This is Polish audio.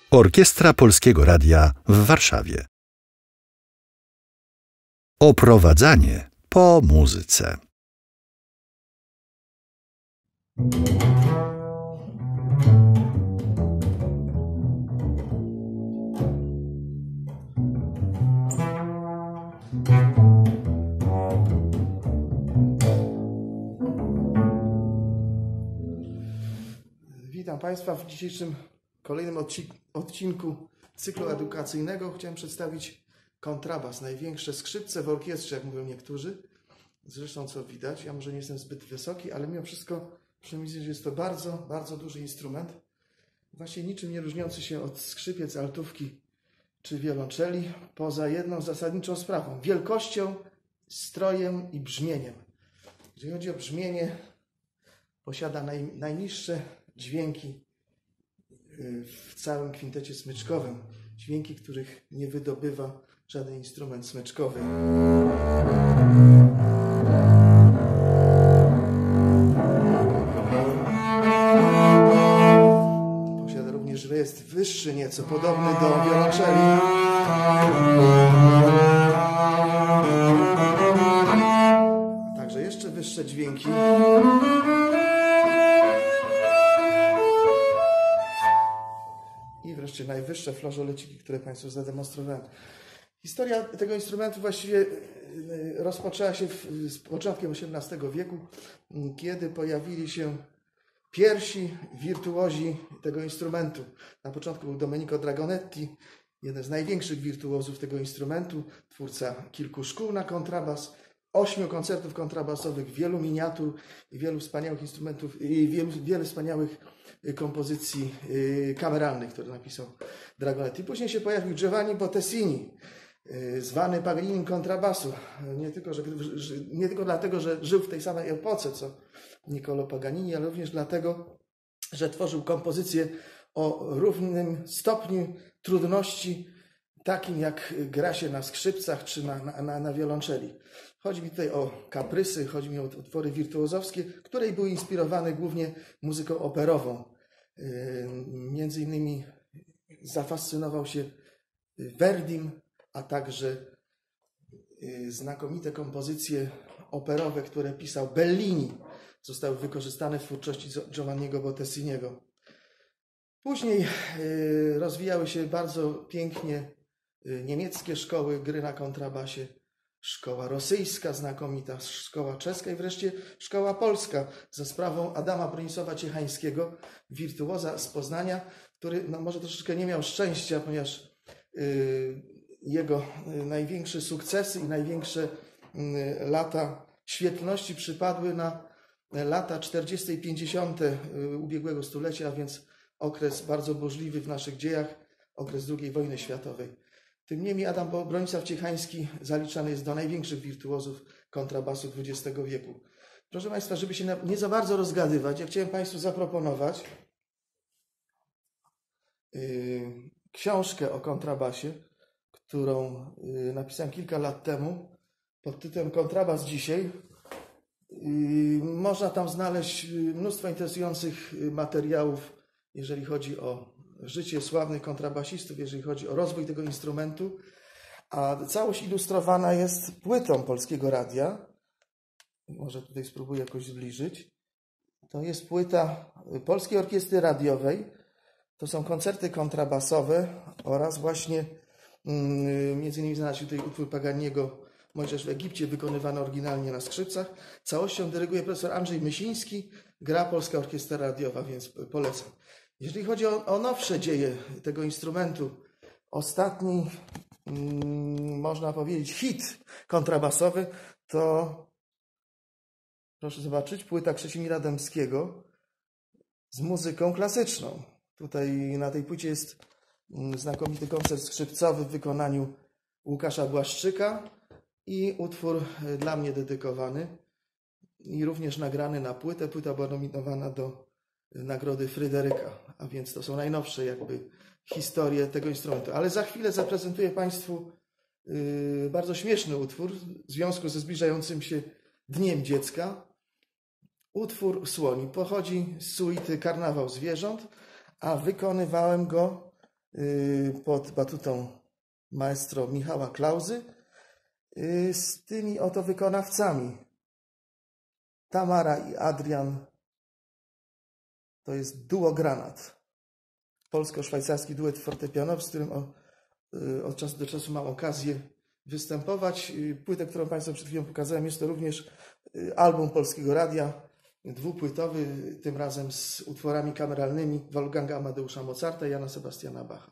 Orkiestra Polskiego Radia w Warszawie. Oprowadzanie po muzyce. Witam Państwa w dzisiejszym kolejnym odcinku cyklu edukacyjnego. Chciałem przedstawić kontrabas, największe skrzypce w orkiestrze, jak mówią niektórzy. Zresztą co widać, ja może nie jestem zbyt wysoki, ale mimo wszystko przemyślę, że jest to bardzo, bardzo duży instrument. Właśnie niczym nie różniący się od skrzypiec, altówki czy wiolonczeli, poza jedną zasadniczą sprawą: wielkością, strojem i brzmieniem. Jeżeli chodzi o brzmienie, posiada najniższe dźwięki w całym kwintecie smyczkowym. Dźwięki, których nie wydobywa żaden instrument smyczkowy. Posiada również rejestr wyższy nieco, podobny do wiolonczeli. A także jeszcze wyższe dźwięki. I wreszcie najwyższe flażoleciki, które Państwu zademonstrowałem. Historia tego instrumentu właściwie rozpoczęła się z początkiem XVIII wieku, kiedy pojawili się pierwsi wirtuozi tego instrumentu. Na początku był Domenico Dragonetti, jeden z największych wirtuozów tego instrumentu, twórca kilku szkół na kontrabas, 8 koncertów kontrabasowych, wielu miniatur i wielu wspaniałych instrumentów i wiele wspaniałych kompozycji kameralnych, które napisał Dragonetti. Później się pojawił Giovanni Bottesini, zwany Paganinim kontrabasu. Nie tylko dlatego, że żył w tej samej epoce co Niccolò Paganini, ale również dlatego, że tworzył kompozycje o równym stopniu trudności, takim jak gra się na skrzypcach czy na wiolonczeli. Chodzi mi tutaj o kaprysy, chodzi mi o utwory wirtuozowskie, które były inspirowane głównie muzyką operową. Między innymi zafascynował się Verdim, a także znakomite kompozycje operowe, które pisał Bellini, zostały wykorzystane w twórczości Giovanniego Bottesiniego. Później rozwijały się bardzo pięknie niemieckie szkoły gry na kontrabasie, szkoła rosyjska znakomita, szkoła czeska i wreszcie szkoła polska za sprawą Adama Bronisława-Ciechańskiego, wirtuoza z Poznania, który może troszeczkę nie miał szczęścia, ponieważ jego największe sukcesy i największe lata świetności przypadły na lata 40. i 50. ubiegłego stulecia, a więc okres bardzo burzliwy w naszych dziejach, okres II wojny światowej. Tym niemniej Adam Bronisław-Ciechański zaliczany jest do największych wirtuozów kontrabasu XX wieku. Proszę Państwa, żeby się nie za bardzo rozgadywać, ja chciałem Państwu zaproponować książkę o kontrabasie, którą napisałem kilka lat temu pod tytułem Kontrabas dzisiaj. Można tam znaleźć mnóstwo interesujących materiałów, jeżeli chodzi o życie sławnych kontrabasistów, jeżeli chodzi o rozwój tego instrumentu, a całość ilustrowana jest płytą Polskiego Radia. Może tutaj spróbuję jakoś zbliżyć. To jest płyta Polskiej Orkiestry Radiowej. To są koncerty kontrabasowe oraz właśnie między innymi znalazł się tutaj utwór Paganiego Mojżesz w Egipcie, wykonywany oryginalnie na skrzypcach. Całością dyryguje profesor Andrzej Mysiński, gra Polska Orkiestra Radiowa, więc polecam. Jeżeli chodzi o nowsze dzieje tego instrumentu, ostatni, można powiedzieć, hit kontrabasowy to, proszę zobaczyć, płyta Krzesimira Dębskiego z muzyką klasyczną. Tutaj na tej płycie jest znakomity koncert skrzypcowy w wykonaniu Łukasza Błaszczyka i utwór dla mnie dedykowany i również nagrany na płytę. Płyta była nominowana do Nagrody Fryderyka, a więc to są najnowsze jakby historie tego instrumentu. Ale za chwilę zaprezentuję Państwu bardzo śmieszny utwór w związku ze zbliżającym się Dniem Dziecka. Utwór Słoni pochodzi z suity Karnawał Zwierząt, a wykonywałem go pod batutą maestro Michała Klauzy z tymi oto wykonawcami. Tamara i Adrian to jest duo Granat. Polsko-szwajcarski duet fortepianowy, z którym od czasu do czasu mam okazję występować. Płytę, którą Państwu przed chwilą pokazałem, jest to również album Polskiego Radia, dwupłytowy, tym razem z utworami kameralnymi Wolfganga Amadeusza Mozarta i Jana Sebastiana Bacha.